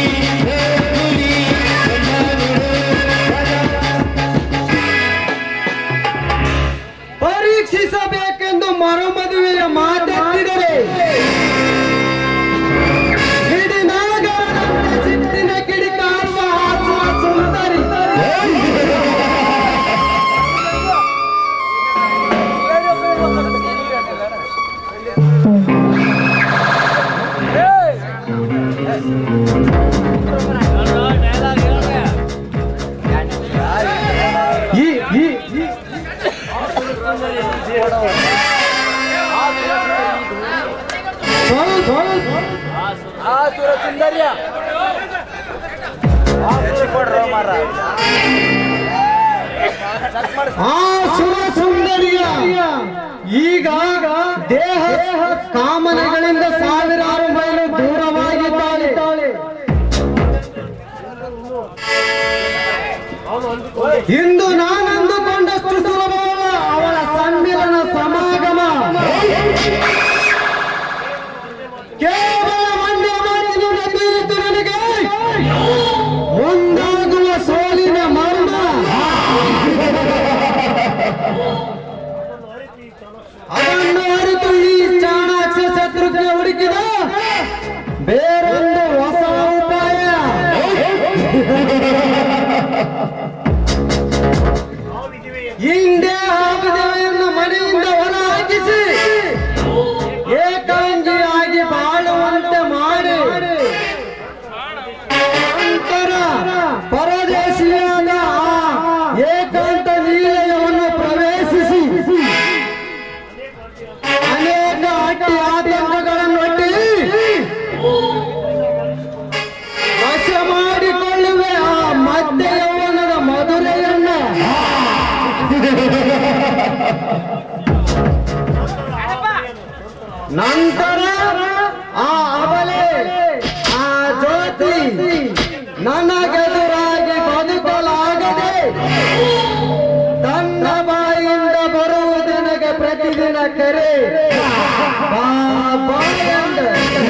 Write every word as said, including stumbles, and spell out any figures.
ಪರೀಕ್ಷಿಸಬೇಕೆಂದು ಮರುಮದುವೆಯ ಮಾತೆತ್ತಿದರೆ ಗಿಡಿನಾಗದಂತೆ ಸಿಟ್ಟಿನ ಕಿಡಿಕಾರುವ ಹಾಸುವ ಸುಂದರಿ ಆ ಸುರ ಸುಂದರಿಯ ಈಗ ದೇಹ ಕಾಮನೆಗಳಿಂದ ಸಾವಿರಾರು ಮೈಲು ದೂರವಾಗಿದ್ದಾಳೆ. ಇಂದು ನಾನಂದುಕೊಂಡಷ್ಟು ಸುಲಭವಲ್ಲ ಅವಳ ಸಮ್ಮಿಲನ ಸಮಾಗಮ. ಕೇವಲ ಮಂಡ್ಯ ಮಾತಿನಿಂದ ತಿಳಿಯಿತು ನನಗೆ ಮುಂದಾಗುವ ಸೋಲಿನ ಮರ್ಮ. ಅದನ್ನು ಅರಿತು ಈ ಚಾಣಾಕ್ಷ ಶತ್ರುಘ್ನ ಹುಡುಕಿದ ಬೇರೊಂದು ಹೊಸ ಉಪಾಯ. ಹಿಂದೆ ಹಾವಿದೆವೆಯನ್ನು ಮನೆಯಿಂದ ಹೊರ ಹಾಕಿಸಿ ಏಕಾಂಗಿಯಾಗಿ ಬಾಳುವಂತೆ ಮಾಡಿ ನಂತರ ಪರದೇಶಿಯಾದ ಏಕಾಂತ ನಿಲಯವನ್ನು ಪ್ರವೇಶಿಸಿ ಅನೇಕ ಅಡ್ಡಿ ಆತಂಕಗಳನ್ನು ಒಡ್ಡಿ ವಶ ಮಾಡಿಕೊಳ್ಳುವೆ ಆ ಮಧ್ಯ ಯೌವನದ ಮಧುರೆಯನ್ನ. ನಂತರ ಆ ಅಬಲೆ ಆ ಜ್ಯೋತಿ ನನಗೆದುರಾಗಿ ಬದುಕಲಾಗದೆ ತನ್ನ ಬಾಯಿಂದ ಬರುವುದನಿಗೆ ಪ್ರತಿದಿನ ಕರೆ ಬಾ ಬಾ ಎಂದ